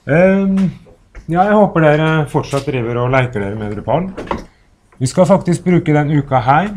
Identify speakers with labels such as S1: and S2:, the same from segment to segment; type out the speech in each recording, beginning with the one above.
S1: Ja, jeg håper dere fortsatt driver og leker dere med Drupal. Vi skal faktisk bruke den uka her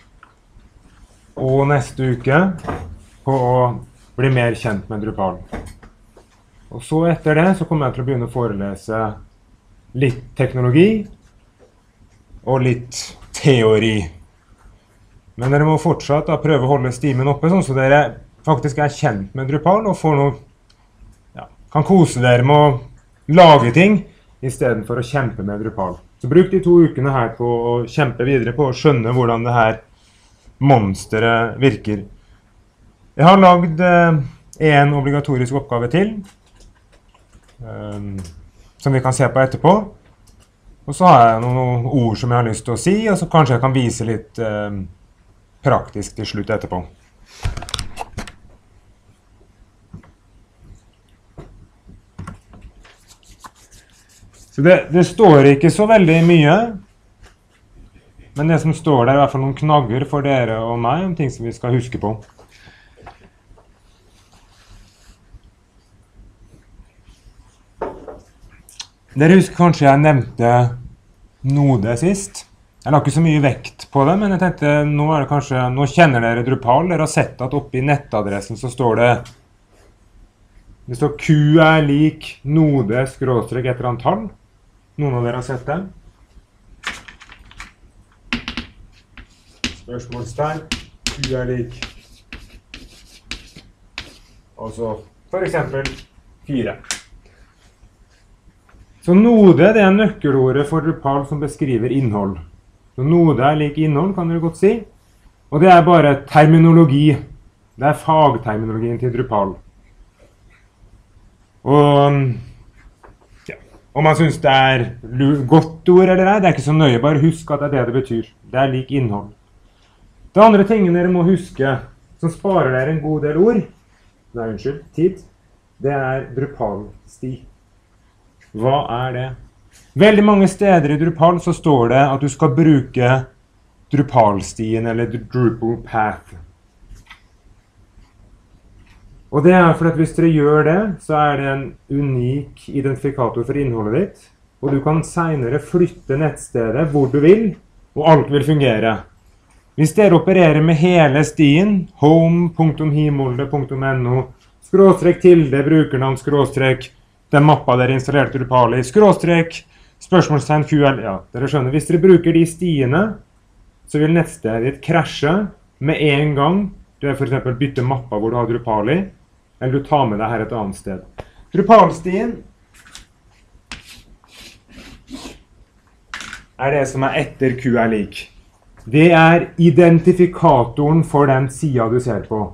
S1: og neste uke på å bli mer kjent med Drupal. Og så etter det så kommer jeg til å begynne å forelese litt teknologi og litt teori. Men dere må fortsatt da prøve å holde stimen oppe, sånn så dere faktisk er kjent med Drupal og får noe, ja, kan kose dere med å lage ting i stedet for å kjempe med Drupal. Så bruk de 2 ukene her på å kjempe videre på å skjønne hvordan det her monsteret virker. Jeg har lagd en obligatorisk oppgave til, som vi kan se på etterpå. Og så har jeg noen ord som jeg har lyst til å si, og så kanskje jeg kan vise litt praktisk til slutt etterpå. Så det står ikke så veldig mye, men det som står der er i hvert fall noen knagger for dere og meg om ting som vi skal huske på. Dere husker kanskje jeg nevnte Node sist. Jeg la ikke så mye vekt på det, men jeg tenkte nå kjenner dere Drupal. Dere har sett at oppe i nettadressen så står det Q er lik node / et eller annet tall. Noen av dere har sett det? Spørsmålstegn, Q er lik. Og så for eksempel 4. Så node det er nøkkelordet for Drupal som beskriver innhold. Så node er lik innhold, kan dere godt si. Og det er bare terminologi. Det er fagterminologien til Drupal. Og om man synes det er godt ord eller ei, det er ikke så nøye, bare husk at det er det betyr. Det er lik innhold. Det andre tingen dere må huske, som sparer dere en god del ord, tid, det er Drupal-sti. Hva er det? Veldig mange steder i Drupal så står det at du skal bruke Drupal-stien eller Drupal path. Og det er fordi at hvis dere gjør det, så er det en unik identifikator for innholdet ditt, og du kan senere flytte nettstedet hvor du vil, og alt vil fungere. Hvis dere opererer med hele stien, home.himolde.no, /tilde, brukernavn, / den mappa dere installerte Drupal i, / spørsmålstegn QL, ja, dere skjønner. Hvis dere bruker de stiene, så vil nettstedet ditt krasje med en gang. Du for eksempel bytte mappa hvor du har Drupal i, eller du tar med deg her et annet sted. Drupal-stien er det som er etter Q er lik. Det er identifikatoren for den siden du ser på.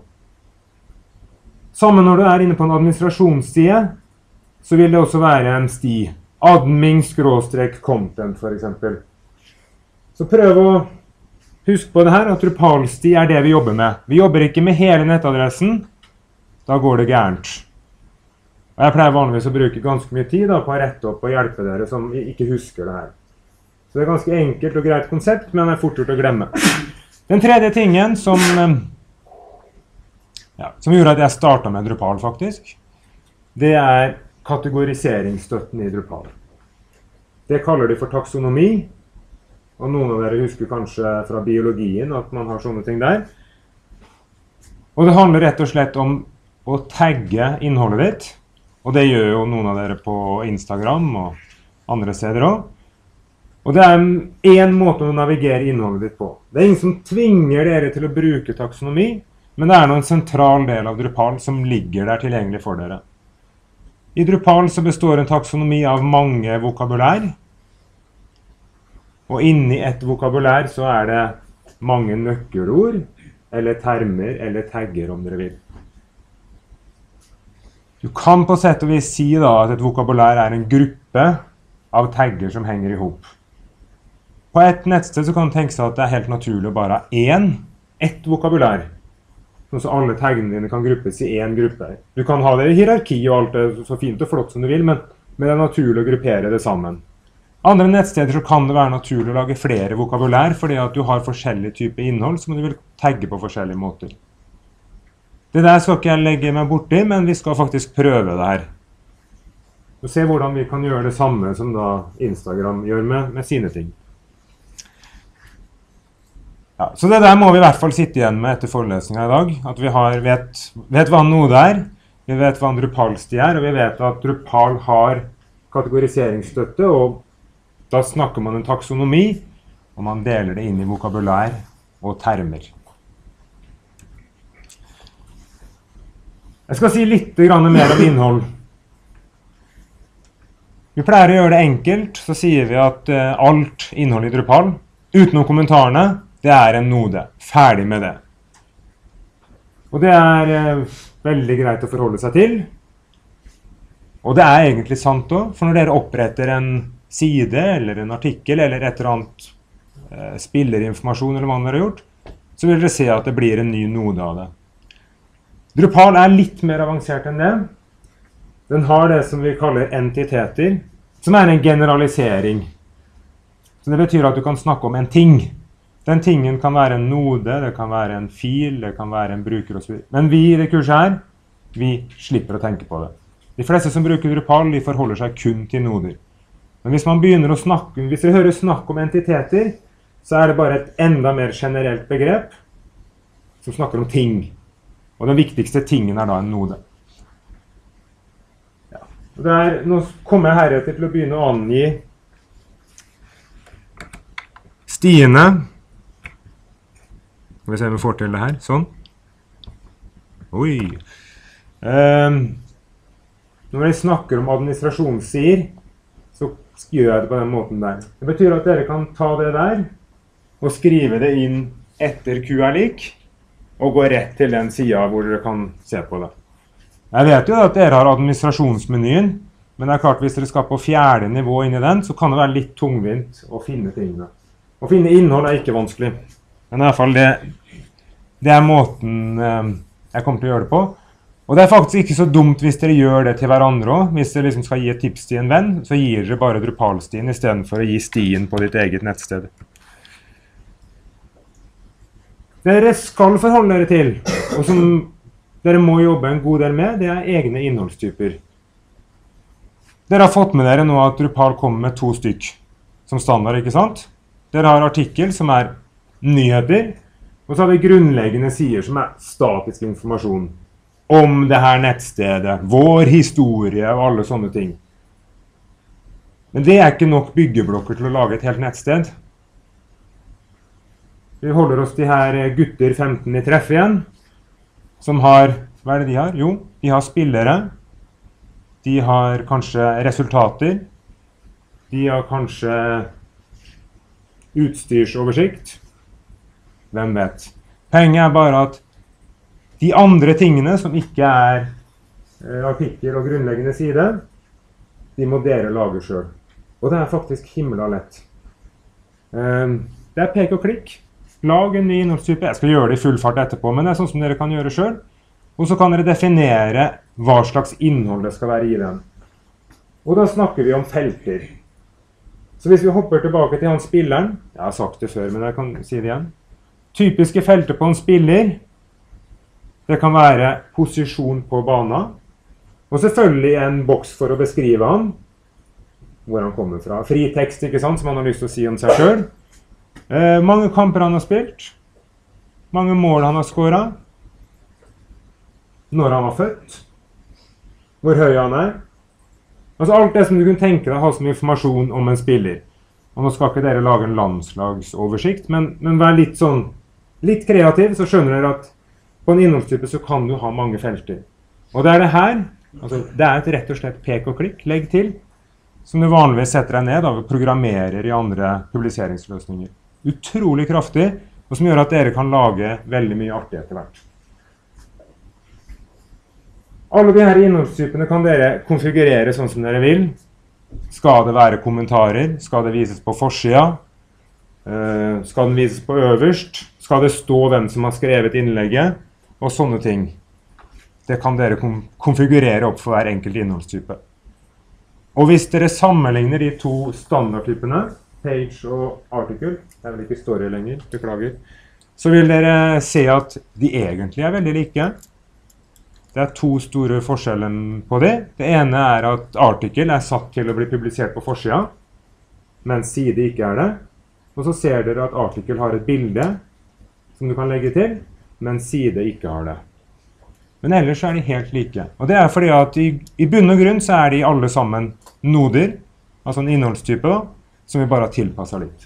S1: Samme når du er inne på en administrasjonsside, så vil det også være en sti. Admin/content for eksempel. Så prøv å huske på det her, at Drupal-sti er det vi jobber med. Vi jobber ikke med hele nettadressen, da går det gærent. Og jeg pleier vanligvis å bruke ganske mye tid på å rette opp og hjelpe dere som ikke husker det her. Så det er ganske enkelt og greit konsept, men det er fort gjort å glemme. Den tredje tingen som gjorde at jeg startet med Drupal faktisk, det er kategoriseringsstøtten i Drupal. Det kaller de for taksonomi, og noen av dere husker kanskje fra biologien at man har sånne ting der. Og det handler rett og slett om å tagge innholdet ditt, og det gjør jo noen av dere på Instagram og andre steder også. Og det er en måte å navigere innholdet ditt på. Det er ingen som tvinger dere til å bruke taksonomi, men det er en sentral del av Drupal som ligger der tilgjengelig for dere. I Drupal så består en taksonomi av mange vokabulær, og inni et vokabulær så er det mange nøkkelord, eller termer, eller tagger om dere vil. Du kan på sett og vis si da at et vokabulær er en gruppe av tagger som henger i hop. På et nettsted så kan du tenke seg at det er helt naturlig å bare ha ett vokabulær, sånn så alle taggene dine kan gruppes i en gruppe. Du kan ha det i hierarki og alt det så fint og flott som du vil, men det er naturlig å gruppere det sammen. Andre nettsteder så kan det være naturlig å lage flere vokabulær, fordi at du har forskjellige typer innhold som du vil tagge på forskjellige måter. Det der skal ikke jeg legge meg borti, men vi skal faktisk prøve det her. Og se hvordan vi kan gjøre det samme som da Instagram gjør med sine ting. Ja, så det der må vi i hvert fall sitte igjen med etter forelesningen i dag, at vi vet hva en node er, vi vet hva en Drupal-sti er, og vi vet at Drupal har kategoriseringsstøtte, og da snakker man en taksonomi, og man deler det inn i vokabulær og termer. Jeg skal si litt mer om innhold. Vi pleier å gjøre det enkelt, så sier vi at alt innhold i Drupal, utenom kommentarene, det er en node. Ferdig med det. Og det er veldig greit å forholde seg til. Og det er egentlig sant også, for når dere oppretter en side, eller en artikkel, eller et eller annet spillerinformasjon, eller hva dere har gjort, så vil dere se at det blir en ny node av det. Drupal er litt mer avansert enn det. Den har det som vi kaller entiteter, som er en generalisering. Så det betyr at du kan snakke om en ting. Den tingen kan være en node, det kan være en fil, det kan være en bruker og så videre. Men vi i det kurset her, vi slipper å tenke på det. De fleste som bruker Drupal, de forholder seg kun til noder. Men hvis man begynner å snakke, hvis dere hører snakk om entiteter, så er det bare et enda mer generelt begrep som snakker om ting. Og den viktigste tingen er da en node. Ja. Nå kommer jeg heretter til å begynne å angi stiene. Skal vi se om vi får til det her. Sånn. Oi. Når jeg snakker om administrasjonssider, så gjør jeg det på den måten der. Det betyr at dere kan ta det der, og skrive det inn etter QR-lik, og gå rett til den siden hvor dere kan se på det. Jeg vet jo at dere har administrasjonsmenyen, men det er klart hvis dere skal på 4. nivå inn i den, så kan det være litt tungvint å finne tingene. Å finne innhold er ikke vanskelig. Men i hvert fall det er måten jeg kommer til å gjøre det på. Og det er faktisk ikke så dumt hvis dere gjør det til hverandre også. Hvis dere liksom skal gi et tips til en venn, så gir dere bare Drupal-stien i stedet for å gi stien på ditt eget nettsted. Dere skal forholde dere til, og som dere må jobbe en god del med, det er egne innholdstyper. Dere har fått med dere nå at Drupal kommer med 2 stykk som standard, ikke sant? Dere har artikkel som er nyheter, og så har vi grunnleggende sider som er statisk informasjon om det her nettstedet, vår historie og alle sånne ting. Men det er ikke nok byggeblokker til å lage et helt nettsted. Vi holder oss til her gutter 15 i treff igjen, som har, hva er det de har? Jo, de har spillere, de har kanskje resultater, de har kanskje utstyrsoversikt. Hvem vet? Poenget er bare at de andre tingene som ikke er artikkel og grunnleggende side, de må dere lage selv. Og det er faktisk himla lett. Det er pek og klikk. Lag en ny innholdstype. Jeg skal gjøre det i full fart etterpå, men det er sånn som dere kan gjøre selv. Og så kan dere definere hva slags innhold det skal være i den. Og da snakker vi om felter. Så hvis vi hopper tilbake til han spilleren, jeg har sagt det før, men jeg kan si det igjen. Typiske felter på en spiller, det kan være posisjon på banen, og selvfølgelig en boks for å beskrive han, hvor han kommer fra. Fritekst, ikke sant, som han har lyst til å si om seg selv. Mange kamper han har spilt, mange mål han har skåret, når han var født, hvor høy han er. Altså alt det som du kunne tenke deg å ha som informasjon om en spiller. Og nå skal ikke dere lage en landslagsoversikt, men vær litt kreativ, så skjønner dere at på en innholdstype så kan du ha mange felter. Og det er det her, altså det er et rett og slett pek og klikk, legg til, som du vanligvis setter deg ned og programmerer i andre publiseringsløsninger. Utrolig kraftig, og som gjør at dere kan lage veldig mye artig etter hvert. Alle de her innholdstypene kan dere konfigurere sånn som dere vil. Skal det være kommentarer? Skal det vises på forsida? Skal den vises på øverst? Skal det stå hvem som har skrevet innlegget? Og sånne ting. Det kan dere konfigurere opp for hver enkelt innholdstype. Og hvis dere sammenligner de 2 standardtypene, page og article, det er vel ikke story lenger, beklager, så vil dere se at de egentlig er veldig like. Det er to store forskjeller på det. Det ene er at artikkel er satt til å bli publisert på forsida, mens side ikke er det. Og så ser dere at artikkel har et bilde som du kan legge til, mens side ikke har det. Men ellers er de helt like. Og det er fordi at i bunn og grunn så er de alle sammen noder, altså en innholdstype da, som vi bare har tilpasset litt.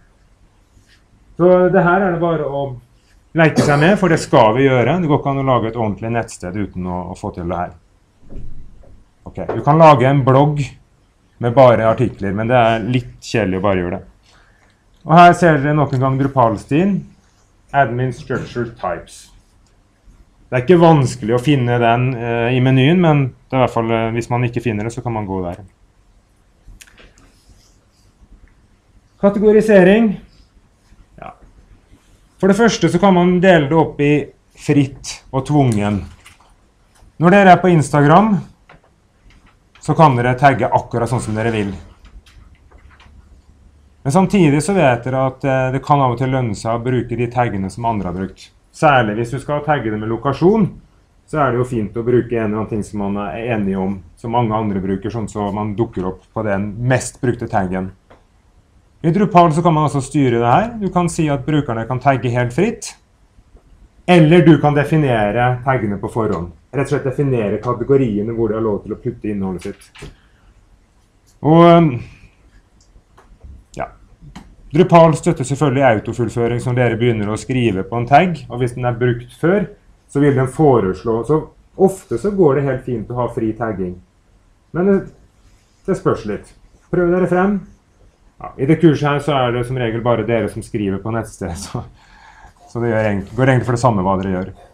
S1: Så det her er det bare å leke seg med, for det skal vi gjøre. Det går ikke an å lage et ordentlig nettsted uten å få til det her. Ok, du kan lage en blogg med bare artikler, men det er litt kjedelig å bare gjøre det. Og her ser dere nok en gang Drupal-stilen, Admin Structure Types. Det er ikke vanskelig å finne den i menyen, men det er i hvert fall, hvis man ikke finner det, så kan man gå der. Kategorisering. Ja. For det første så kan man dele det opp i fritt og tvungen. Når dere er på Instagram, så kan dere tagge akkurat sånn som dere vil. Men samtidig så vet dere at det kan av og til lønne seg å bruke de taggene som andre har brukt. Særlig hvis du skal tagge det med lokasjon, så er det jo fint å bruke en eller annen ting som man er enig om, som mange andre bruker, sånn så man dukker opp på den mest brukte taggen. I Drupal så kan man også styre det her. Du kan si at brukerne kan tagge helt fritt, eller du kan definere taggene på forhånd. Rett og slett definere kategoriene hvor de har lov til å putte innholdet sitt. Og ja, Drupal støtter selvfølgelig autofullføring som dere begynner å skrive på en tagg, og hvis den er brukt før, så vil den foreslå. Så ofte så går det helt fint å ha fri tagging. Men det spørs litt. Prøv dere frem. Ja, i det kurset her så er det som regel bare dere som skriver på nettsted, så det går egentlig for det samme hva dere gjør.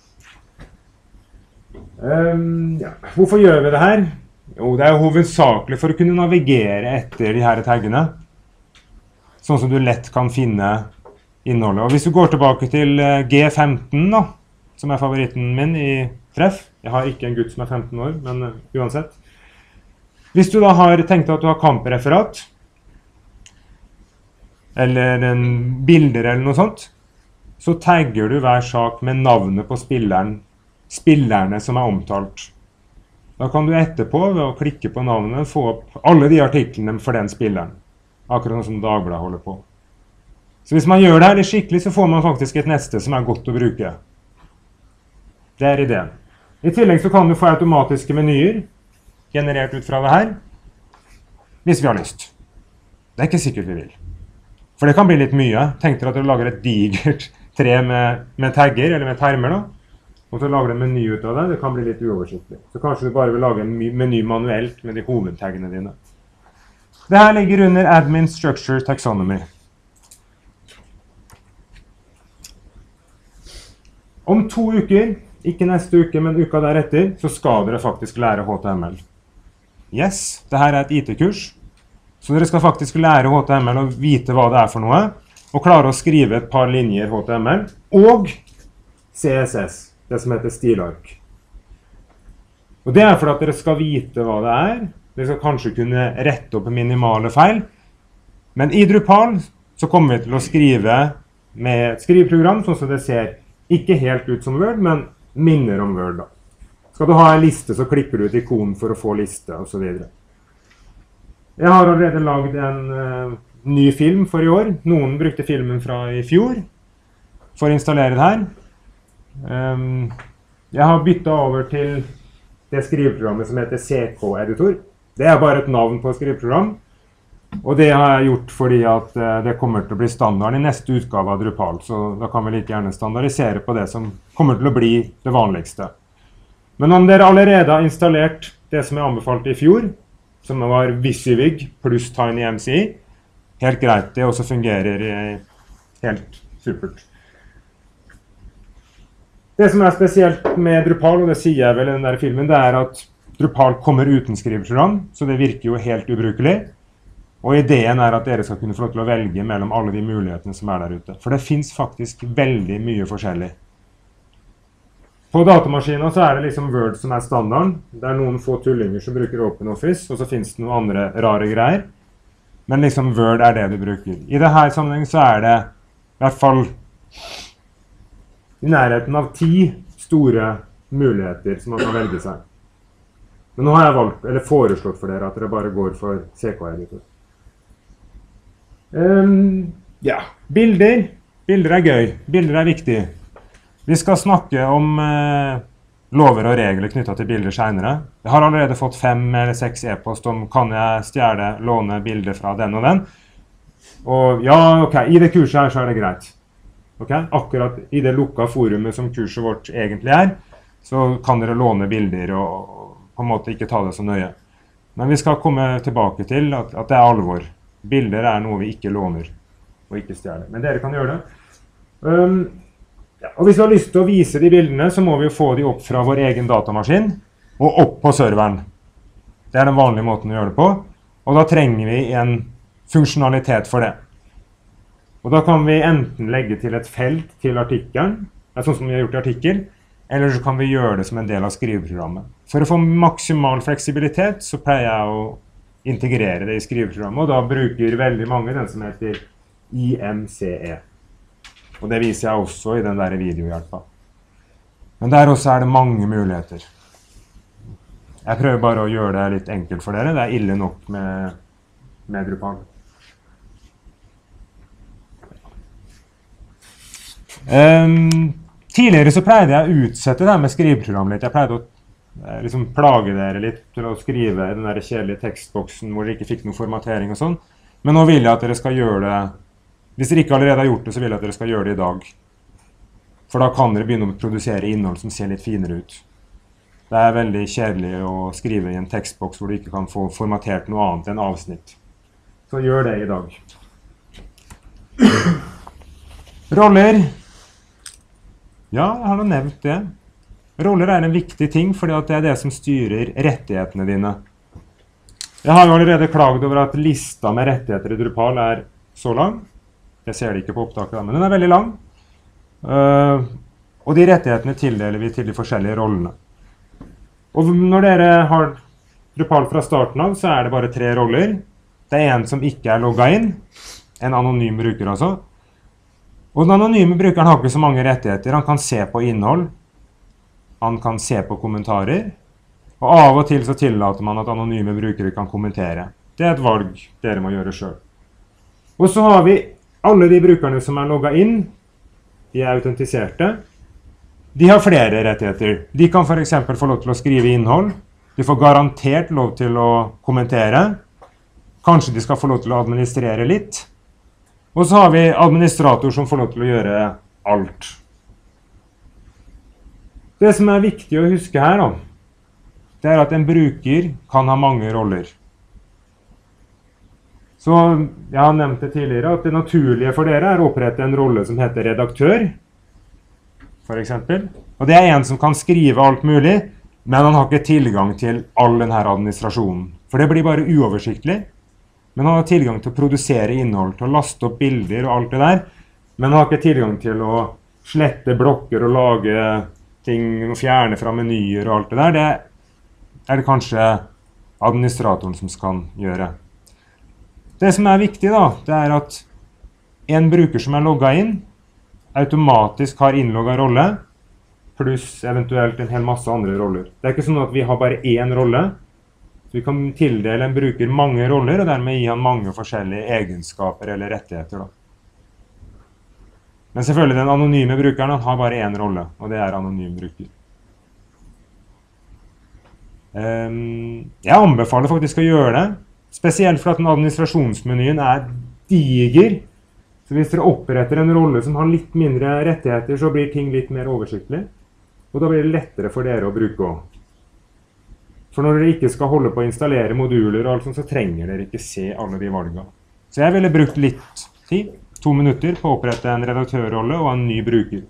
S1: Ja. Hvorfor gjør vi det her? Jo, det er jo hovedsakelig for å kunne navigere etter de her taggene, sånn som du lett kan finne innholdet. Og hvis du går tilbake til G15 da, som er favoritten min i treff, jeg har ikke en gutt som er 15 år, men uansett. Hvis du da har tenkt at du har kampreferat, eller en bilder eller noe sånt, så tagger du hver sak med navnet på spillerne som er omtalt. Da kan du etterpå, ved å klikke på navnet, få opp alle de artiklene for den spilleren. Akkurat som Dagbladet holder på. Så hvis man gjør det her litt skikkelig, så får man faktisk et nettsted som er godt å bruke. Det er ideen. I tillegg så kan du få automatiske menyer, generert ut fra det her, hvis vi har lyst. Det er ikke sikkert vi vil. For det kan bli litt mye. Tenk dere at dere lager et digert tre med tagger, eller med termer da, og så lager du en meny ut av det. Det kan bli litt uoversiktlig. Så kanskje du bare vil lage en meny manuelt med de hovedtaggene dine. Det her ligger under Admin Structure Taxonomy. Om 2 uker, ikke neste uke, men uka deretter, så skal dere faktisk lære HTML. Yes, det her er et IT-kurs. Så dere skal faktisk lære HTML og vite hva det er for noe, og klare å skrive et par linjer HTML, og CSS, det som heter stilark. Og det er for at dere skal vite hva det er. Dere skal kanskje kunne rette opp minimale feil. Men i Drupal så kommer vi til å skrive med et skriveprogram, sånn som det ser ikke helt ut som Word, men minner om Word da. Skal du ha en liste, så klikker du ut ikonen for å få liste, og så videre. Jeg har allerede laget en ny film for i år. Noen brukte filmen fra i fjor for å installere det her. Jeg har byttet over til det skriveprogrammet som heter CK-editor. Det er bare et navn på et skriveprogram, og det har jeg gjort fordi at det kommer til å bli standard i neste utgave av Drupal, så da kan vi like gjerne standardisere på det som kommer til å bli det vanligste. Men om dere allerede har installert det som jeg anbefalte i fjor, som var Visivig pluss TinyMCE, helt greit, det også fungerer helt supert. Det som er spesielt med Drupal, og det sier jeg vel i den der filmen, det er at Drupal kommer uten skriveprogram, så det virker jo helt ubrukelig. Og ideen er at dere skal kunne få lov til å velge mellom alle de mulighetene som er der ute. For det finnes faktisk veldig mye forskjellig. På datamaskinen så er det liksom Word som er standarden. Det er noen få tullinger som bruker OpenOffice, og så finnes det noen andre rare greier. Men liksom Word er det du bruker. I denne sammenhengen så er det i hvert fall i nærheten av 10 store muligheter som man kan velge seg. Men nå har jeg valgt, eller foreslått for dere at dere bare går for CK-editor. Ja, bilder. Bilder er gøy. Bilder er viktig. Vi skal snakke om lover og regler knyttet til bilder senere. Jeg har allerede fått 5 eller 6 e-post om kan jeg stjele, låne bilder fra den og den. Og ja, ok, i det kurset her så er det greit. Okay? Akkurat i det lukka forumet som kurset vårt egentlig er, så kan dere låne bilder og på en måte ikke ta det så nøye. Men vi skal komme tilbake til at det er alvor. Bilder er noe vi ikke låner og ikke stjeler. Men dere kan gjøre det. Ja, og hvis vi har lyst til å vise de bildene, så må vi jo få de opp fra vår egen datamaskin og opp på serveren. Det er den vanlige måten å gjøre det på. Og da trenger vi en funksjonalitet for det. Og da kan vi enten legge til et felt til artikkelen, sånn som vi har gjort i artikkel, eller så kan vi gjøre det som en del av skriveprogrammet. For å få maksimal fleksibilitet så pleier jeg å integrere det i skriveprogrammet, og da bruker veldig mange den som heter IMCE. Og det viser jeg også i den der videohjelpa. Men der også er det mange muligheter. Jeg prøver bare å gjøre det litt enkelt for dere. Det er ille nok med Drupal. Tidligere så pleide jeg å utsette det med skriveprogram litt. Jeg pleide å liksom plage dere litt til å skrive den der kjedelige tekstboksen hvor dere ikke fikk noen formatering og sånn. Men nå vil jeg at dere skal gjøre det. Hvis dere ikke allerede har gjort det, så vil jeg at dere skal gjøre det i dag. For da kan dere begynne å produsere innhold som ser litt finere ut. Det er veldig kjedelig å skrive i en tekstboks hvor du ikke kan få formatert noe annet enn avsnitt. Så gjør det i dag. Roller. Ja, jeg har nå nevnt det. Roller er en viktig ting, fordi det er det som styrer rettighetene dine. Jeg har jo allerede klaget over at lista med rettigheter i Drupal er så lang. Jeg ser det ikke på opptaket, men den er veldig lang. Og de rettighetene tildeler vi til de forskjellige rollene. Og når dere har Drupal fra starten av, så er det bare 3 roller. Det er en som ikke er logget inn, en anonym bruker altså. Og den anonyme brukeren har ikke så mange rettigheter. Han kan se på innhold, han kan se på kommentarer, og av og til så tillater man at anonyme brukere kan kommentere. Det er et valg dere må gjøre selv. Og så har vi alle de brukerne som er logget inn, de er autentiserte. De har flere rettigheter. De kan for eksempel få lov til å skrive innhold. De får garantert lov til å kommentere. Kanskje de skal få lov til å administrere litt. Og så har vi administrator som får lov til å gjøre alt. Det som er viktig å huske her da, det er at en bruker kan ha mange roller. Så jeg har nevnt det tidligere at det naturlige for dere er å opprette en rolle som heter redaktør, for eksempel. Og det er en som kan skrive alt mulig, men han har ikke tilgang til all denne administrasjonen. For det blir bare uoversiktlig. Men han har tilgang til å produsere innhold, til å laste opp bilder og alt det der. Men han har ikke tilgang til å slette blokker og lage ting og fjerne fra menyer og alt det der. Det er det kanskje administratoren som skal gjøre. Det som er viktig da, det er at en bruker som er logget inn, automatisk har innlogget rolle, pluss eventuelt en hel masse andre roller. Det er ikke sånn at vi har bare én rolle, så vi kan tildele en bruker mange roller, og dermed gi han mange forskjellige egenskaper eller rettigheter da. Men selvfølgelig den anonyme brukeren har bare én rolle, og det er anonym bruker. Jeg anbefaler faktisk å gjøre det, spesielt for at den administrasjonsmenyen er diger. Så hvis dere oppretter en rolle som har litt mindre rettigheter, så blir ting litt mer oversiktlig. Og da blir det lettere for dere å bruke også. For når dere ikke skal holde på å installere moduler og alt sånt, så trenger dere ikke se alle de valgene. Så jeg ville brukt litt tid, 2 minutter, på å opprette en redaktørrolle og en ny bruker.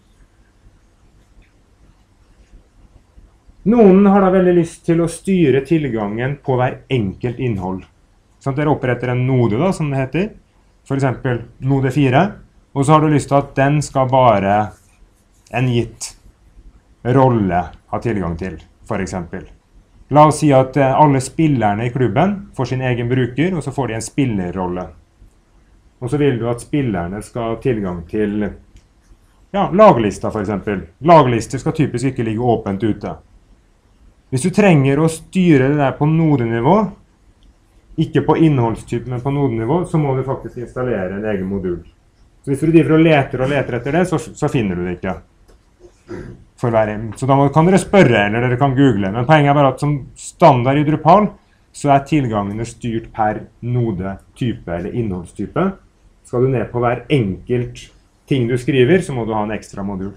S1: Noen har da veldig lyst til å styre tilgangen på hver enkelt innhold. Sånn at dere oppretter en node da, som det heter. For eksempel node 4. Og så har du lyst til at den skal bare en gitt rolle ha tilgang til, for eksempel. La oss si at alle spillerne i klubben får sin egen bruker, og så får de en spillerrolle. Og så vil du at spillerne skal ha tilgang til ja, laglista for eksempel. Laglister skal typisk ikke ligge åpent ute. Hvis du trenger å styre det der på nodenivå, ikke på innholdstype, men på nodenivå, så må du faktisk installere en egen modul. Så hvis du driver og leter etter det, så finner du det ikke. Så da kan dere spørre, eller dere kan google. Men poenget er bare at som standard i Drupal, så er tilgangene styrt per node-type eller innholdstype. Skal du ned på hver enkelt ting du skriver, så må du ha en ekstra modul.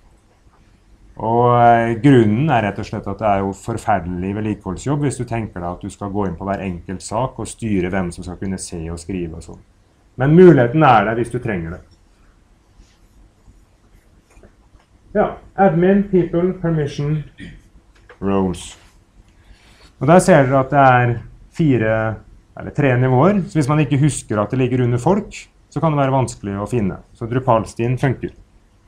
S1: Og grunnen er rett og slett at det er jo forferdelig vedlikeholdsjobb hvis du tenker deg at du skal gå inn på hver enkelt sak og styre hvem som skal kunne se og skrive og sånn. Men muligheten er der hvis du trenger det. Ja, admin, people, permission, roles. Og der ser dere at det er 3 nivåer, så hvis man ikke husker at det ligger under folk, så kan det være vanskelig å finne. Så Drupal-stien funker.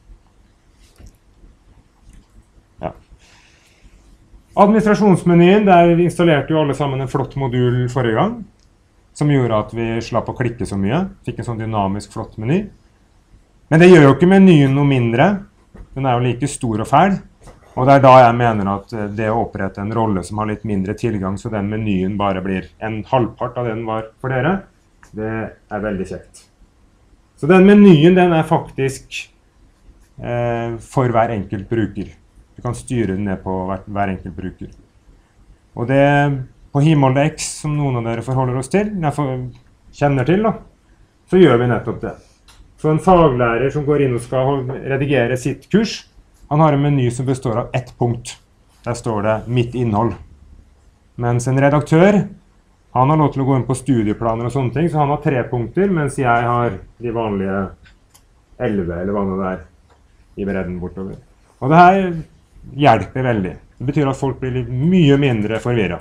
S1: Ja. Administrasjonsmenyen, der installerte jo alle sammen en flott modul forrige gang, som gjorde at vi slapp å klikke så mye. Fikk en sånn dynamisk flott meny. Men det gjør jo ikke menyen noe mindre. Den er jo like stor og fæl. Og det er da jeg mener at det å opprette en rolle som har litt mindre tilgang, så den menyen bare blir en halvpart av det den var for dere, det er veldig kjekt. Så den menyen, den er faktisk for hver enkelt bruker. Du kan styre den ned på hver enkelt bruker. Og det på Himålde X, som noen av dere forholder oss til, kjenner til, da, så gjør vi nettopp det. Så en faglærer som går inn og skal redigere sitt kurs, han har en meny som består av ett punkt. Der står det mitt innhold. Mens en redaktør, han har lov til å gå inn på studieplaner og sånne ting, så han har 3 punkter, mens jeg har de vanlige 11, eller hva det er, i bredden bortover. Og det her hjelper veldig. Det betyr at folk blir mye mindre forvirret.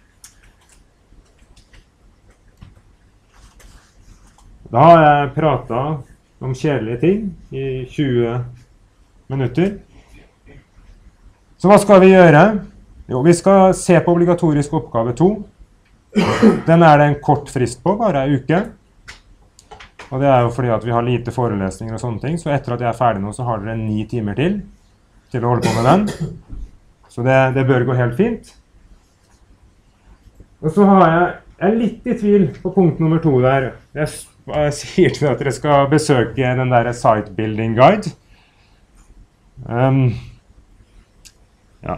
S1: Da har jeg pratet om kjedelige ting i 20 minutter. Så hva skal vi gjøre? Jo, vi skal se på obligatorisk oppgave 2. Den er det en kort frist på, bare en uke. Og det er jo fordi at vi har lite forelesninger og sånne ting, så etter at jeg er ferdig nå, så har dere 9 timer til å holde på med den. Så det bør gå helt fint. Og så har jeg litt i tvil på punkt nummer 2 der. Jeg sier til at dere skal besøke den der Site Building Guide. Ja.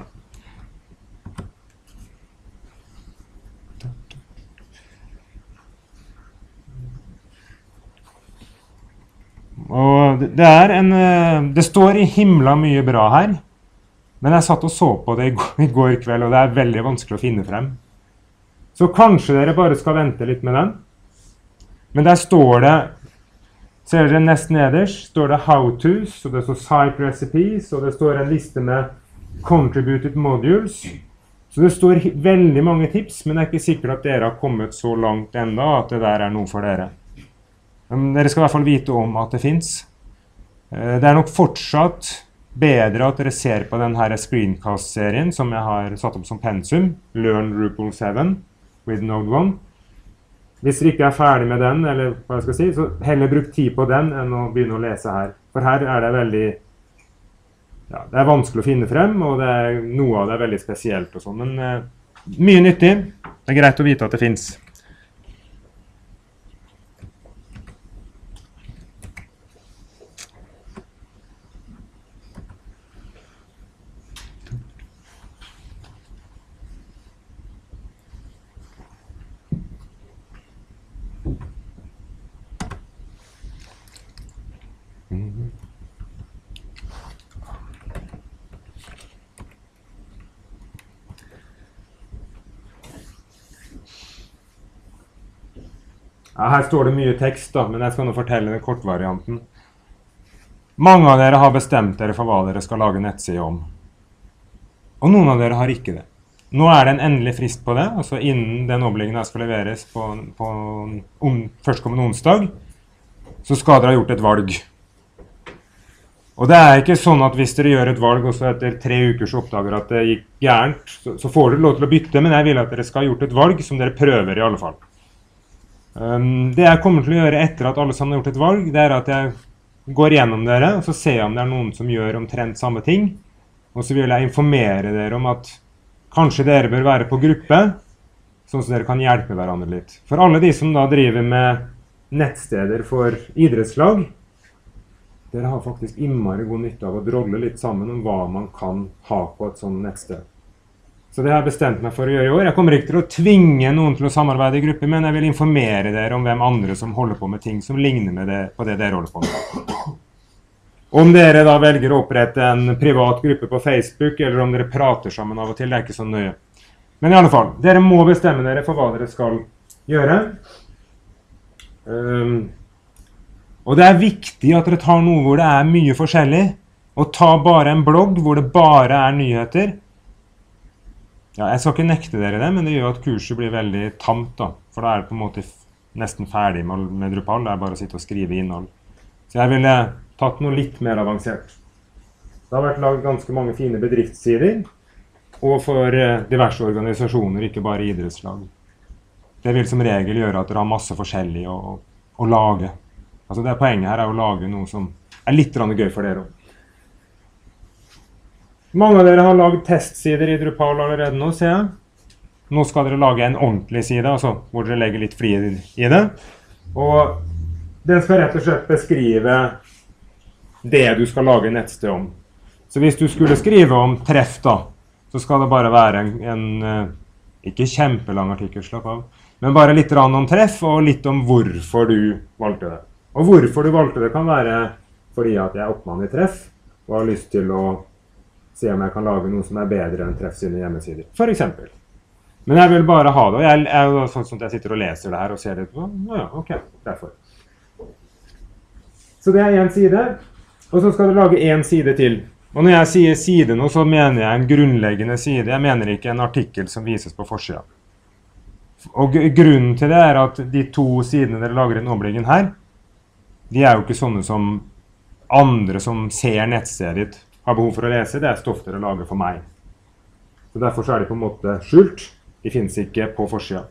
S1: Og det står i himla mye bra her, men jeg satt og så på det i går kveld, og det er veldig vanskelig å finne frem. Så kanskje dere bare skal vente litt med den. Men der står det, ser dere nest nederst, står det how to's, og det står site recipes, og det står en liste med contributed modules. Så det står veldig mange tips, men det er ikke sikkert at dere har kommet så langt enda at det der er noe for dere. Men dere skal i hvert fall vite om at det finnes. Det er nok fortsatt bedre at dere ser på denne screencast-serien som jeg har satt opp som pensum, Learn Drupal 7 with Node 1. Hvis dere ikke er ferdig med den, eller hva jeg skal si, så heller bruk tid på den enn å begynne å lese her. For her er det veldig, ja, det er vanskelig å finne frem, og noe av det er veldig spesielt og sånn. Men mye nyttig. Det er greit å vite at det finnes. Ja, her står det mye tekst da, men jeg skal nå fortelle den kortvarianten. Mange av dere har bestemt dere for hva dere skal lage nettside om. Og noen av dere har ikke det. Nå er det en endelig frist på det, altså innen den oppleggingen skal leveres på førstkommende onsdag, så skal dere ha gjort et valg. Og det er ikke sånn at hvis dere gjør et valg, og så etter 3 uker så oppdager at det gikk gærent, så får dere lov til å bytte, men jeg vil at dere skal ha gjort et valg som dere prøver i alle fall. Det jeg kommer til å gjøre etter at alle sammen har gjort et valg, det er at jeg går gjennom dere, og så ser jeg om det er noen som gjør omtrent samme ting. Og så vil jeg informere dere om at kanskje dere bør være på gruppe, sånn at dere kan hjelpe hverandre litt. For alle de som da driver med nettsteder for idrettslag, dere har faktisk innmari god nytte av å drolle litt sammen om hva man kan ha på et sånt nettsted. Så det har jeg bestemt meg for å gjøre i år. Jeg kommer ikke til å tvinge noen til å samarbeide i gruppe, men jeg vil informere dere om hvem andre som holder på med ting som ligner med på det dere holder på med. Om dere da velger å opprette en privat gruppe på Facebook, eller om dere prater sammen av og til, det er ikke så nøye. Men i alle fall, dere må bestemme dere for hva dere skal gjøre. Og det er viktig at dere tar noe hvor det er mye forskjellig, og ta bare en blogg hvor det bare er nyheter. Ja, jeg skal ikke nekte dere det, men det gjør at kurset blir veldig tamt da, for da er det på en måte nesten ferdig med Drupal, det er bare å sitte og skrive innhold. Så jeg ville tatt noe litt mer avansert. Det har vært laget ganske mange fine bedriftssider, og for diverse organisasjoner, ikke bare idrettslag. Det vil som regel gjøre at dere har masse forskjellig å lage. Altså det poenget her er å lage noe som er litt gøy for dere også. Mange av dere har laget testsider i Drupal allerede nå, ser jeg. Nå skal dere lage en ordentlig side, altså hvor dere legger litt fri i det. Og den skal rett og slett beskrive det du skal lage nettsted om. Så hvis du skulle skrive om treff da, så skal det bare være en ikke kjempelang artikkel, slapp av, men bare litt om treff og litt om hvorfor du valgte det. Og hvorfor du valgte det kan være fordi at jeg er oppmann i treff og har lyst til å se om jeg kan lage noe som er bedre enn treff sine hjemmesider, for eksempel. Men jeg vil bare ha det, og jeg er jo sånn at jeg sitter og leser det her og ser det på. Ja, ok, derfor. Så det er en side, og så skal du lage en side til. Og når jeg sier side nå, så mener jeg en grunnleggende side. Jeg mener ikke en artikkel som vises på forsiden. Og grunnen til det er at de 2 sidene dere lager i den overblikken her, de er jo ikke sånne som andre som ser nettstedet ditt har behov for å lese. Det er stoff dere lager for meg. Så derfor er de på en måte skjult. De finnes ikke på forsiden.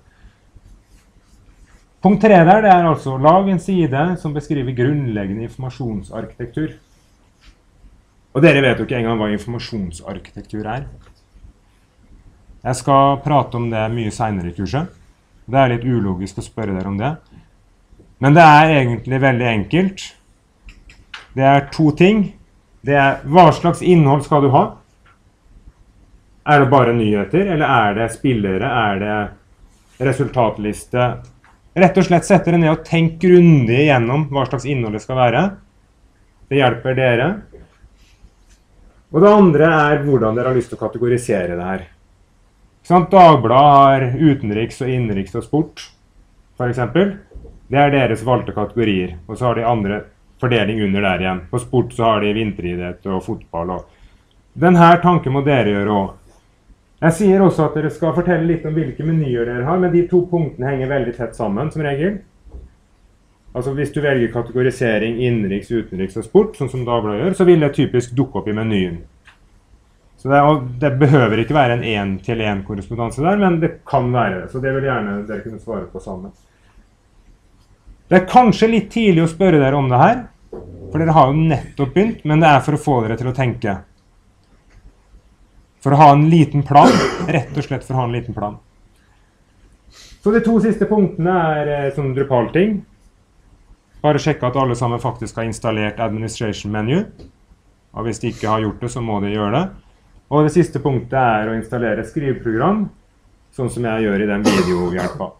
S1: Punkt 3 der, det er altså lag en side som beskriver grunnleggende informasjonsarkitektur. Og dere vet jo ikke engang hva informasjonsarkitektur er. Jeg skal prate om det mye senere i kurset. Det er litt ulogisk å spørre dere om det. Men det er egentlig veldig enkelt. Det er 2 ting. Det er hva slags innhold skal du ha? Er det bare nyheter, eller er det spillere, er det resultatliste? Rett og slett sette dere ned og tenk grundig igjennom hva slags innhold det skal være. Det hjelper dere. Og det andre er hvordan dere har lyst til å kategorisere det her. Dagbladet har utenriks og innenriks og sport, for eksempel. Det er deres valgte kategorier, og så har de andre fordeling under der igjen. På sport så har de vinteridrett og fotball. Denne tanken må dere gjøre også. Jeg sier også at dere skal fortelle litt om hvilke menyer dere har, men de 2 punktene henger veldig tett sammen, som regel. Altså hvis du velger kategorisering innenriks, utenriks og sport, sånn som Dagbladet gjør, så vil det typisk dukke opp i menyen. Så det behøver ikke være en 1-til-1 korrespondanse der, men det kan være det. Så det vil gjerne dere kunne svare på sammen. Det er kanskje litt tidlig å spørre dere om det her, for dere har jo nettopp begynt, men det er for å få dere til å tenke. For å ha en liten plan, rett og slett for å ha en liten plan. Så de 2 siste punktene er sånn Drupal-ting. Bare sjekke at alle sammen faktisk har installert Administration Menu. Og hvis de ikke har gjort det, så må de gjøre det. Og det siste punktet er å installere skriveprogram, sånn som jeg gjør i den videohjelpa.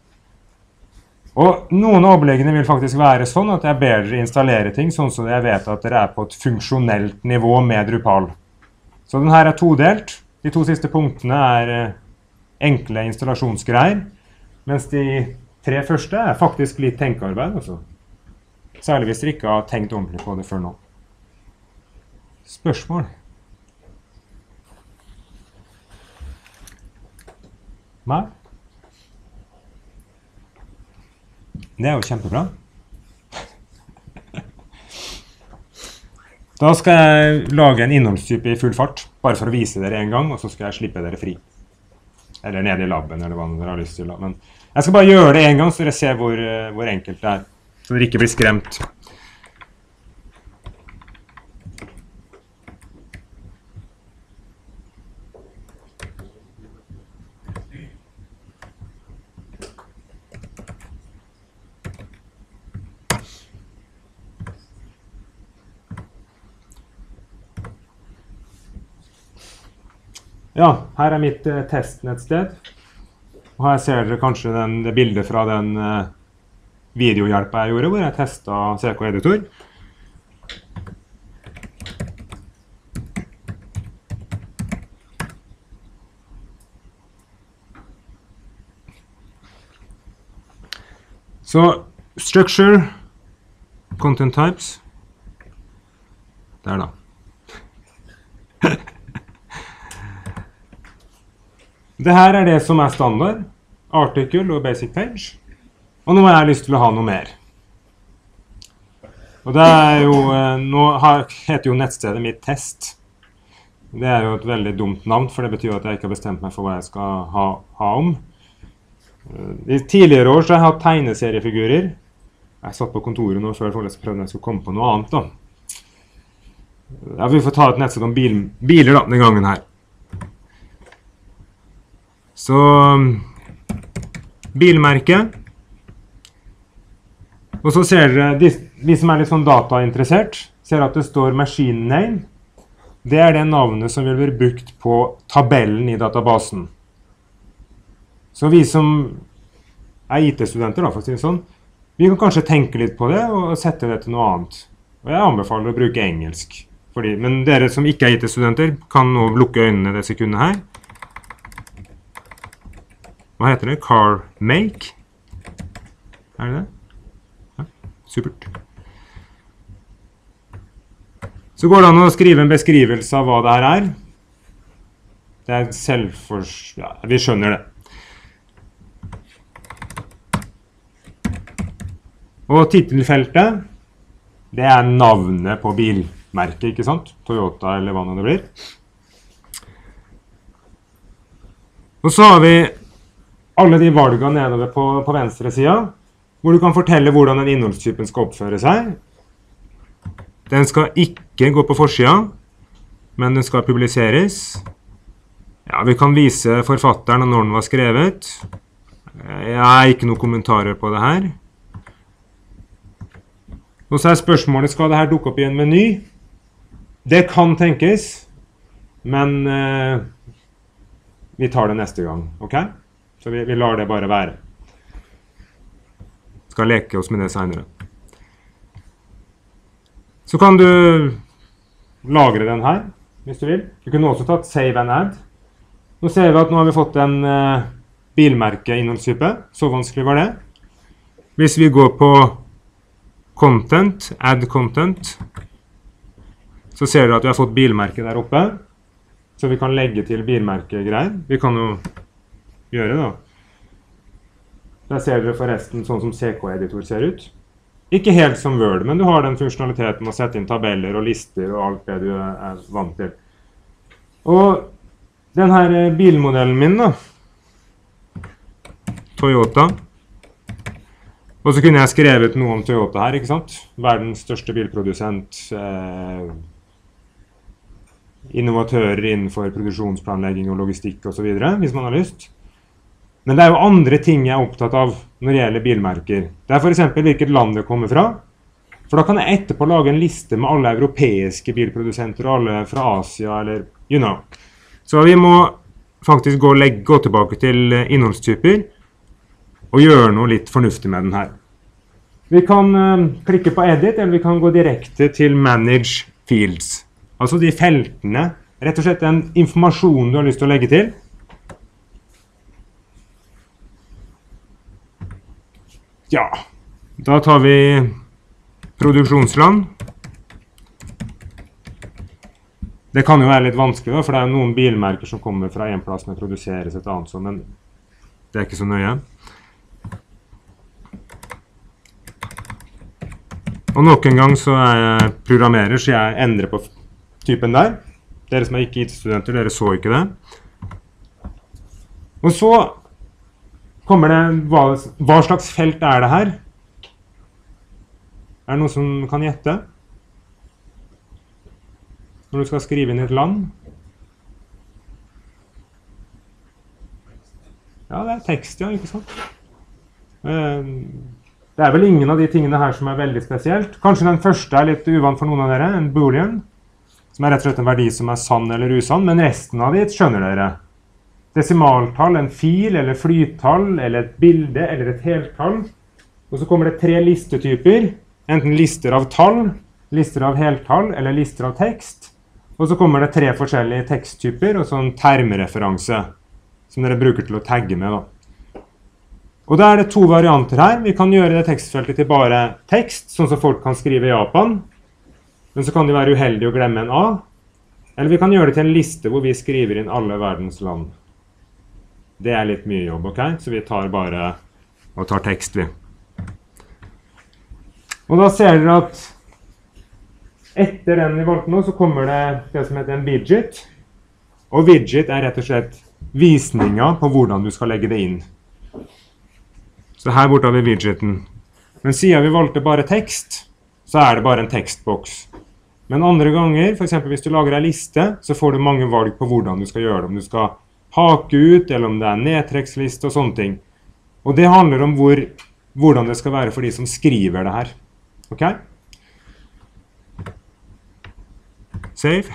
S1: Og noen av oppleggene vil faktisk være sånn at jeg ber dere installere ting, sånn som jeg vet at dere er på et funksjonelt nivå med Drupal. Så den her er todelt. De 2 siste punktene er enkle installasjonsgreier, mens de 3 første er faktisk litt tenkearbeid også. Særlig hvis dere ikke har tenkt ordentlig på det før nå. Spørsmål? Nei? Det er jo kjempebra. Da skal jeg lage en innholdstype i full fart, bare for å vise dere en gang, og så skal jeg slippe dere fri. Eller ned i labben, eller hva dere har lyst til. Men jeg skal bare gjøre det en gang, så dere ser hvor enkelt det er, så dere ikke blir skremt. Ja, her mitt testnettsted. Og her ser dere kanskje det bildet fra den videohjelpa jeg gjorde, hvor jeg testet CK Editor. Så, structure, content types, der da. Det her det som standard, article og basic page, og nå har jeg lyst til å ha noe mer. Og det jo, nå heter jo nettstedet mitt test. Det jo et veldig dumt navn, for det betyr at jeg ikke har bestemt meg for hva jeg skal ha om. I tidligere år så har jeg hatt tegneseriefigurer. Jeg satt på kontoret nå før for å prøve at jeg skulle komme på noe annet da. Ja, vi får ta et nettsted om biler da, denne gangen her. Så, bilmerke. Og så ser dere, de som litt sånn datainteressert, ser at det står machine name. Det det navnet som vil være brukt på tabellen i databasen. Så vi som IT-studenter, da, for å si det sånn, vi kan kanskje tenke litt på det og sette det til noe annet. Og jeg anbefaler å bruke engelsk. Men dere som ikke IT-studenter kan nå lukke øynene det sekundet her. Hva heter det? Car make? Det det? Ja, supert. Så går det an å skrive en beskrivelse av hva det her Det ja, vi skjønner det. Og titelfeltet, det navnet på bilmerket, ikke sant? Toyota eller hva det blir. Og så har vi alle de valgene nedover på venstre siden, hvor du kan fortelle hvordan den innholdstypen skal oppføre seg. Den skal ikke gå på forsiden, men den skal publiseres. Ja, vi kan vise forfatteren og når den var skrevet. Jeg har ikke noen kommentarer på det her. Og så spørsmålet, skal det her dukke opp i en meny? Det kan tenkes, men vi tar det neste gang, ok? Så vi lar det bare være. Skal leke oss med det senere. Så kan du lagre den her, hvis du vil. Du kunne også tatt Save and Add. Nå ser vi at nå har vi fått en bilmerke-innholdstype. Så vanskelig var det. Hvis vi går på Content, Add Content, så ser dere at vi har fått bilmerke der oppe. Så vi kan legge til bilmerke-greier. Vi kan jo gjøre det da. Der ser dere forresten sånn som CK Editor ser ut. Ikke helt som Word, men du har den funksjonaliteten å sette inn tabeller og lister og alt det du vant til. Og denne bilmodellen min da, Toyota. Og så kunne jeg skrevet noe om Toyota her, ikke sant? Verdens største bilprodusent, innovatører innenfor produksjonsplanlegging og logistikk og så videre, hvis man har lyst. Men det jo andre ting jeg opptatt av når det gjelder bilmerker. Det for eksempel hvilket land det kommer fra. For da kan jeg etterpå lage en liste med alle europeiske bilprodusenter og alle fra Asia, eller you know. Så vi må faktisk gå tilbake til innholdstyper og gjøre noe litt fornuftig med den her. Vi kan klikke på Edit, eller vi kan gå direkte til Manage Fields. Altså de feltene, rett og slett den informasjonen du har lyst til å legge til. Ja, da tar vi produksjonsland. Det kan jo være litt vanskelig da, for det jo noen bilmerker som kommer fra en plass med produseres et annet sånn, men det ikke så nøye. Og nok en gang så jeg programmerer, så jeg endrer på typen der. Dere som ikke IT-studenter, dere så ikke det. Og så kommer det, hva slags felt det her? Det noen som kan gjette? Når du skal skrive inn et land? Ja, det tekst, ja, ikke sant? Det vel ingen av de tingene her som veldig spesielt. Kanskje den første litt uvant for noen av dere, en boolean. som rett og slett en verdi som sann eller usann, men resten av det skjønner dere. Desimaltall, en fil, eller flyttall, eller et bilde, eller et heltall. Og så kommer det 3 listetyper, enten lister av tall, lister av heltall, eller lister av tekst. Og så kommer det 3 forskjellige teksttyper, og så en termreferanse, som dere bruker til å tagge med da. Og da det 2 varianter her. Vi kan gjøre det tekstfeltet til bare tekst, sånn som folk kan skrive i Japan. Men så kan de være uheldige å glemme en A. Eller vi kan gjøre det til en liste hvor vi skriver inn alle verdens land. Det litt mye jobb, ok? Så vi tar bare og tar tekst, vi. Og da ser dere at etter den vi valgte nå, så kommer det som heter en widget. Og widget rett og slett visninger på hvordan du skal legge det inn. Så her borte har vi widgeten. Men siden vi valgte bare tekst, så det bare en tekstboks. Men andre ganger, for eksempel hvis du lager en liste, så får du mange valg på hvordan du skal gjøre det. Om du skal hake ut, eller om det en nedtrekksliste og sånne ting. Og det handler om hvordan det skal være for de som skriver det her. Ok? Save.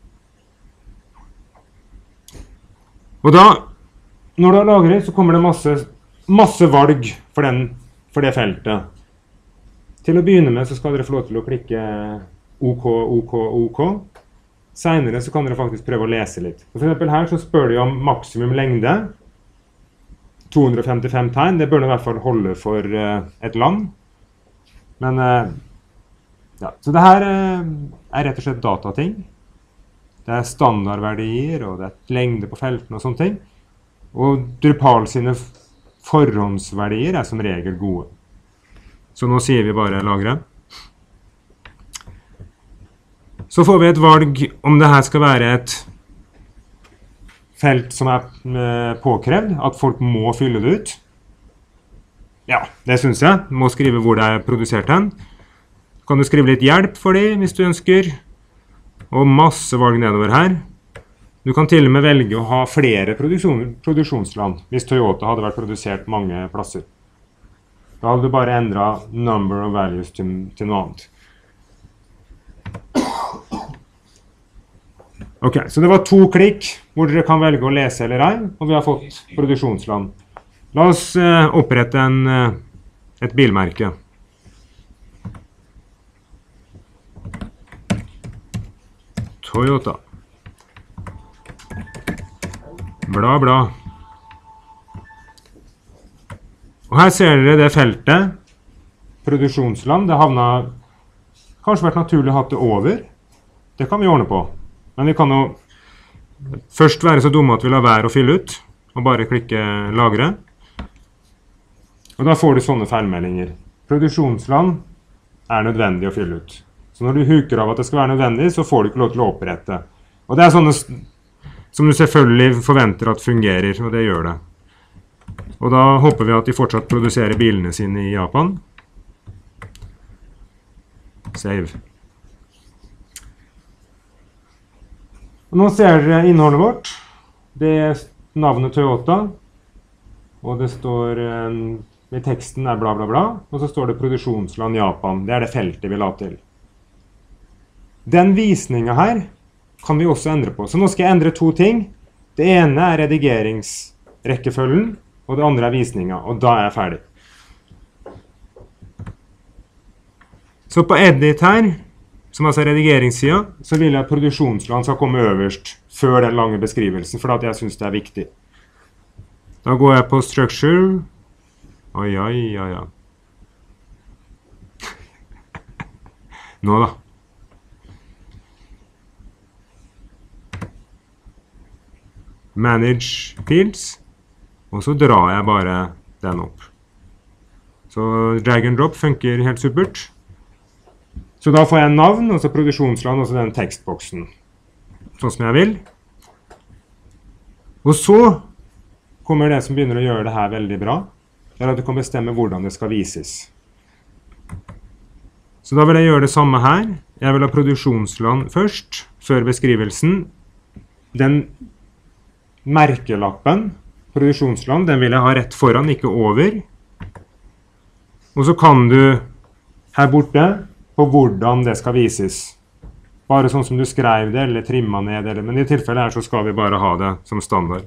S1: Og da, når du har lagret, så kommer det masse valg for det feltet. Til å begynne med så skal dere få lov til å klikke OK, OK, OK. Senere så kan dere faktisk prøve å lese litt. For eksempel her så spør de om maksimum lengde. 255 tegn, det bør i hvert fall holde for et land. Men, ja, så det her rett og slett datating. Det standardverdier, og det lengde på feltene og sånne ting. Og Drupal sine forhåndsverdier som regel gode. Så nå sier vi bare lagre. Så får vi et valg om det her skal være et felt som påkrevd, at folk må fylle det ut. Ja, det synes jeg. Du må skrive hvor det produsert hen. Kan du skrive litt hjelp for dem hvis du ønsker. Og masse valg nedover her. Du kan til og med velge å ha flere produksjonsland, hvis Toyota hadde vært produsert mange plasser. Da hadde du bare endret number of values til noe annet. Ok, så det var 2 klikk hvor dere kan velge å lese eller ei, og vi har fått produksjonsland. La oss opprette et bilmerke. Toyota. Bla, bla. Og her ser dere det feltet, produksjonsland. Det havnet, kanskje vært naturlig å ha det over. Det kan vi ordne på. Men vi kan jo først være så dumme at vi lar være å fylle ut, og bare klikke lagre. Og da får du sånne feilmeldinger. Produksjonsland nødvendig å fylle ut. Så når du huker av at det skal være nødvendig, så får du ikke lov til å opprette. Og det sånne som du selvfølgelig forventer at fungerer, og det gjør det. Og da håper vi at de fortsatt produserer bilene sine i Japan. Save. Og nå ser dere innholdet vårt. Det navnet Toyota, og det står i teksten bla bla bla, og så står det produksjonsland Japan. Det det feltet vi la til. Den visningen her kan vi også endre på. Så nå skal jeg endre 2 ting. Det ene redigeringsrekkefølgen, og det andre visningen, og da jeg ferdig. Så på edit her, som altså redigeringssiden, så vil jeg at produksjonsland skal komme øverst før den lange beskrivelsen, for at jeg synes det viktig. Da går jeg på structure. Oi, oi, oi, oi. Nå da. Manage fields, og så drar jeg bare den opp. Så drag and drop funker helt supert. Så da får jeg navn, og så produksjonsland, og så den tekstboksen. Sånn som jeg vil. Og så kommer det som begynner å gjøre det her veldig bra. Det at du kan bestemme hvordan det skal vises. Så da vil jeg gjøre det samme her. Jeg vil ha produksjonsland først, før beskrivelsen. Den merkelappen, produksjonsland, den vil jeg ha rett foran, ikke over. Og så kan du her borte på hvordan det skal vises. bare sånn som du skrev det, eller trimmet ned, men i tilfellet her så skal vi bare ha det som standard.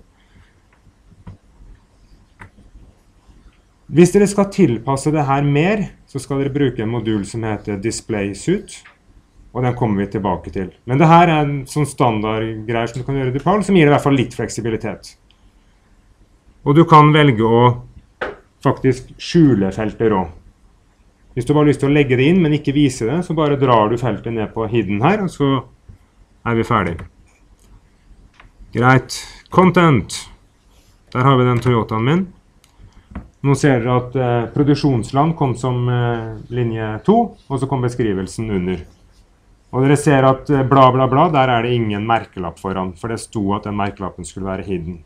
S1: Hvis dere skal tilpasse det her mer, så skal dere bruke en modul som heter Display Suit, og den kommer vi tilbake til. Men det her er en sånn standardgreier som du kan gjøre i Drupal, som gir deg i hvert fall litt fleksibilitet. Og du kan velge å faktisk skjule felter også. Hvis du bare har lyst til å legge det inn, men ikke vise det, så bare drar du feltet ned på hidden her, og så er vi ferdig. Greit. Content. Der har vi den Toyotaen min. Nå ser dere at produksjonsland kom som linje 2, og så kom beskrivelsen under. Og dere ser at bla bla bla, der er det ingen merkelapp foran, for det sto at den merkelappen skulle være hidden.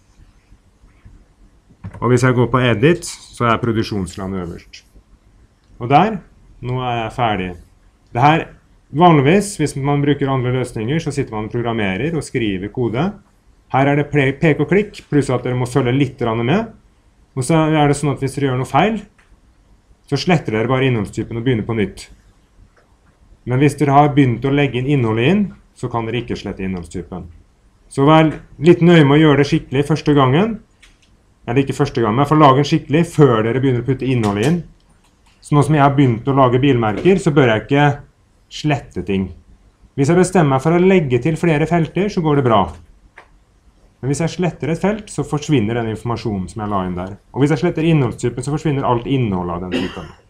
S1: Og hvis jeg går på edit, så er produksjonsland øverst. Og der, nå er jeg ferdig. Det her, vanligvis, hvis man bruker andre løsninger, så sitter man og programmerer og skriver kode. Her er det pek og klikk, pluss at dere må følge litt med. Og så er det sånn at hvis dere gjør noe feil, så sletter dere bare innholdstypen og begynner på nytt. Men hvis dere har begynt å legge inn innholdet inn, så kan dere ikke slette innholdstypen. Så vær litt nøye med å gjøre det skikkelig første gangen. Eller ikke første gangen, men i hvert fall lage den skikkelig før dere begynner å putte innholdet inn. Så nå som jeg har begynt å lage bilmerker, så bør jeg ikke slette ting. Hvis jeg bestemmer meg for å legge til flere felter, så går det bra. Men hvis jeg sletter et felt, så forsvinner den informasjonen som jeg la inn der. Og hvis jeg sletter innholdstypen, så forsvinner alt innholdet av den typen.